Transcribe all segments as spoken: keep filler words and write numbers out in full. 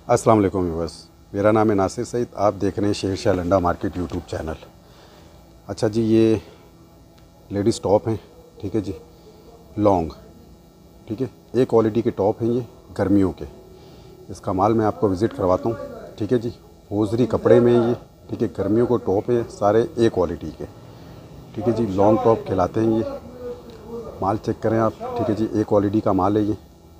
अस्सलाम वालेकुम व्यूअर्स, मेरा नाम है नासिर सईद। आप देख रहे हैं शेरशाह लंडा मार्केट यूट्यूब चैनल। अच्छा जी, ये लेडीज़ टॉप हैं, ठीक है जी, लॉन्ग, ठीक है। एक क्वालिटी के टॉप हैं ये, गर्मियों के। इसका माल मैं आपको विज़िट करवाता हूँ, ठीक है जी। होजरी कपड़े में ये, ठीक है, गर्मियों को टॉप है, सारे ए क्वालिटी के, ठीक है जी। लॉन्ग टॉप कहलाते हैं ये। माल चेक करें आप, ठीक है जी, ए क्वालिटी का माल है ये।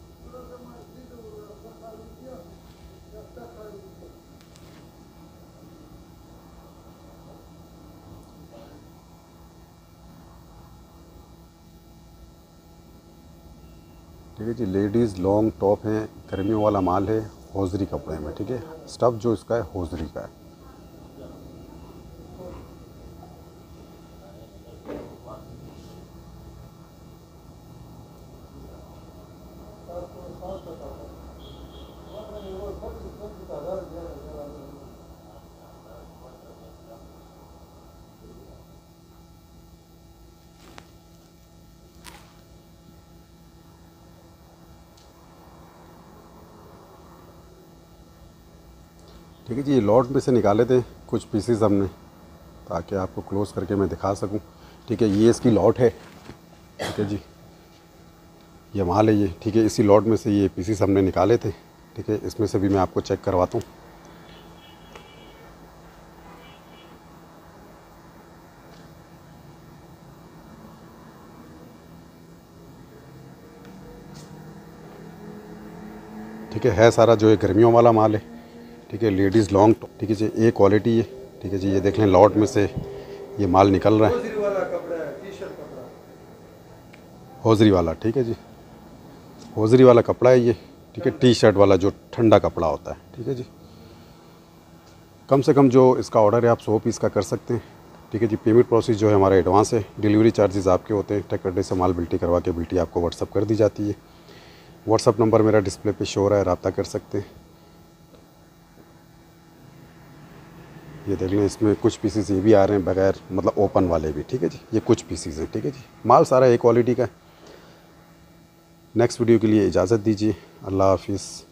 ठीक है जी, लेडीज़ लॉन्ग टॉप हैं, गर्मियों वाला माल है, होजरी कपड़े में, ठीक है। स्टफ़ जो इसका है होजरी का है। ठीक है जी, ये लॉट में से निकाले थे कुछ पीसेस हमने, ताकि आपको क्लोज़ करके मैं दिखा सकूं। ठीक है, ये इसकी लॉट है, ठीक है जी, ये माल है ये, ठीक है। इसी लॉट में से ये पीसेस हमने निकाले थे, ठीक है। इसमें से भी मैं आपको चेक करवाता हूँ। ठीक है है सारा जो है गर्मियों वाला माल है, ठीक है। लेडीज़ लॉन्ग, ठीक है जी, ए क्वालिटी है, ठीक है जी। ये देख लें, लॉट में से ये माल निकल रहा है, होजरी वाला, ठीक है जी। होजरी वाला कपड़ा है ये, ठीक है। टी शर्ट वाला जो ठंडा कपड़ा होता है, ठीक है जी। कम से कम जो इसका ऑर्डर है आप सौ पीस का कर सकते हैं, ठीक है जी। पेमेंट प्रोसेस जो है हमारा एडवांस है, डिलीवरी चार्जेस आपके होते हैं। ट्रक अड्डे से माल बिल्टी करवा के बिल्टी आपको व्हाट्सअप कर दी जाती है। व्हाट्सअप नंबर मेरा डिस्प्ले पे शो हो रहा है, रब्ता कर सकते हैं। ये देख लें, इसमें कुछ पीसेस ये भी आ रहे हैं बगैर, मतलब ओपन वाले भी, ठीक है जी। ये कुछ पीसेस हैं, ठीक है जी। माल सारा ए क्वालिटी का है। नेक्स्ट वीडियो के लिए इजाज़त दीजिए। अल्लाह हाफिज़।